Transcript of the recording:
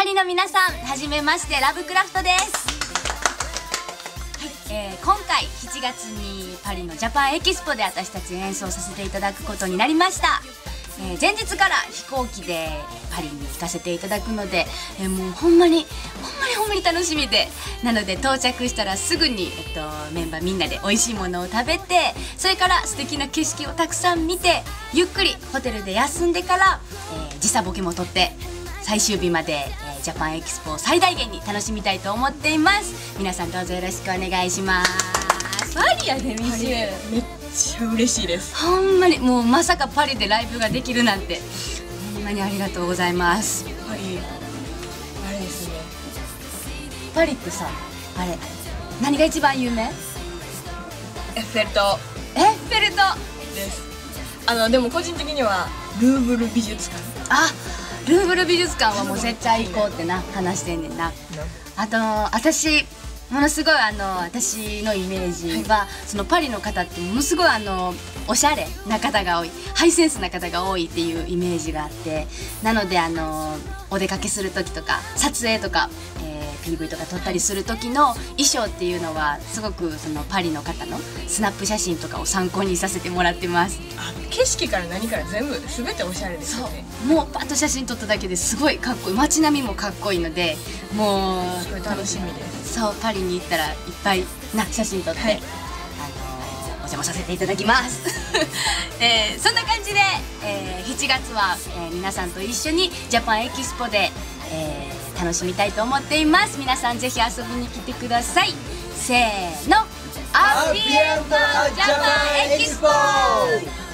リの皆さん、はじめまして、ラブクラフトです。今回7月にパリのジャパンエキスポで私たち演奏させていただくことになりました。前日から飛行機でパリに行かせていただくので、もうほんまに楽しみで、なので到着したらすぐに、メンバーみんなで美味しいものを食べて、それから素敵な景色をたくさん見て、ゆっくりホテルで休んでから、時差ボケも取って最終日まで、ジャパンエキスポを最大限に楽しみたいと思っています。皆さんどうぞよろしくお願いします。パリやで、ミシュー、 めっちゃ嬉しいです。 ほんまにもうまさかパリでライブができるなんて、ほんまにありがとうございます。 パリあれですね、 パリってさ、あれ何が一番有名？ エッフェル塔エッフェル塔です。でも個人的にはルーブル美術館。 あ、ルーブル美術館はもう絶対行こうってな話してんねんな。あと私ものすごい私のイメージは、そのパリの方ってものすごいおしゃれな方が多い、ハイセンスな方が多いっていうイメージがあって、なのでお出かけする時とか撮影とか、PV とか撮ったりする時の衣装っていうのはすごくそのパリの方のスナップ写真とかを参考にさせてもらってます。 景色から何から全ておしゃれですよね。 もうパッと写真撮っただけですごいかっこいい、街並みもかっこいいので、もうすごい楽しみです。 そう、パリに行ったらいっぱいな写真撮って、はい、お邪魔させていただきますそんな感じで、7月は、皆さんと一緒にジャパンエキスポで、楽しみたいと思っています。皆さんぜひ遊びに来てください。せーの、アビエントジャパンエキスポ。